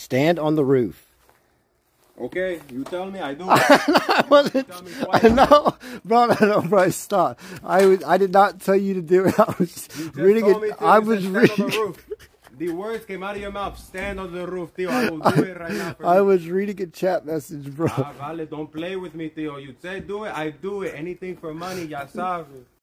Stand on the roof. Okay, you tell me, I do it. I wasn't. I know, bro. Stop. I did not tell you to do it. I was reading it. I was reading. On the roof. The words came out of your mouth. Stand on the roof, Theo. I will do it right now. I was reading a chat message, bro. Vale, don't play with me, Theo. You say do it, I do it. Anything for money, ya sabes.